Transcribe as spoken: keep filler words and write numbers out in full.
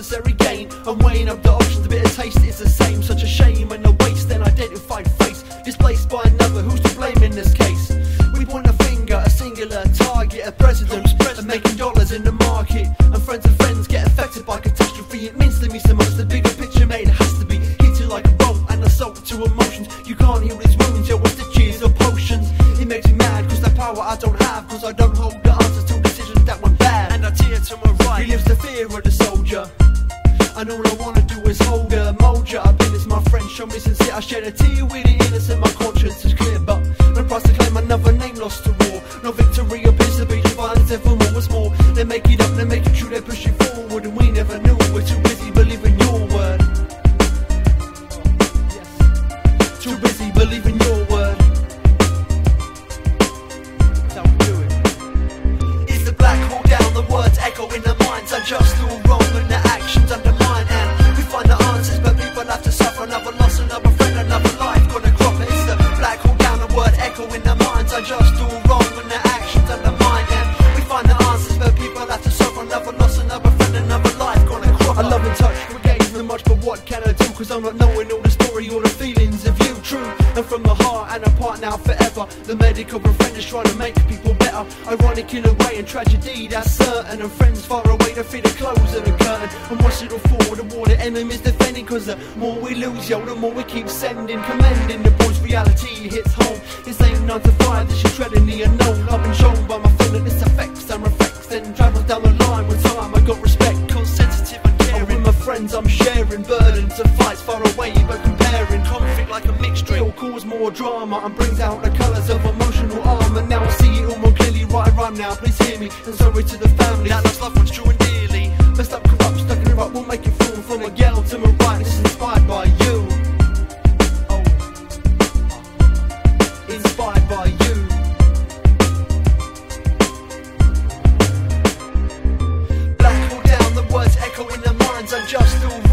unnecessary gain. I'm weighing up the options, the bitter taste is the same. Such a shame and a waste, an identified face displaced by another, who's to blame in this case? We point a finger, a singular target, a president, and making dollars in the market. And friends and friends get affected by catastrophe. It means to me so much, the bigger picture made has to be hit you like a bolt and assault to emotions. You can't heal these wounds, yo, with stitches or potions. It makes me mad, cause that power I don't have, cause I don't hold the answers to decisions that went bad. And I tear to my right, relives the fear of the soldier. And all I wanna do is hold her, mold ya. I've been as my friend, show me sincere. I shed a tear with the innocent, my conscience is clear. But no price to claim another name lost to war. No victory appears to be the violence evermore was more. They make it up, they make it true, they push it forward. And we never knew, we're too busy believing your word. Too busy believing your word. That's how we do it. Is the black hole down, the words echo in the minds are just all wrong and the actions undermine. And we find the answers, but people have to suffer another loss, another friend, another life gonna crop it. It's the black hole down, the word echo in the minds are just all wrong and the actions undermine. And we find the answers, but people have to suffer another loss, another friend, another life gonna crop it. I love and touch, forgetting so much, but what can I do? Cause I'm not knowing all the story, all the feelings of you, true. And from the heart and apart now forever, the medical friend is trying to make people better. Ironic in a way and tragedy, that's certain. And friends far away to feed the close of the curtain. And what's it all for? The war the enemies defending. Cause the more we lose, yo, the more we keep sending. Commending the boys, reality hits home. This ain't nine to five, this is treading the unknown. I've been shown by my friend that this affects and reflects, then travels down the line. With time I got respect, cause sensitive and caring. Oh, with my friends I'm sharing burdens of fights far away, but comparing conflict like a mixed drink. It'll cause more drama and brings out the colours of emotional armour. Now I see it all more clearly, right rhyme now, please hear me. And sorry to the family that lost loved ones true and dearly. Messed up, corrupt, stuck in the rut, we'll make it fall. From a yell to my right, this is inspired by you. Oh, inspired by you. Black hole down, the words echo in their minds are just all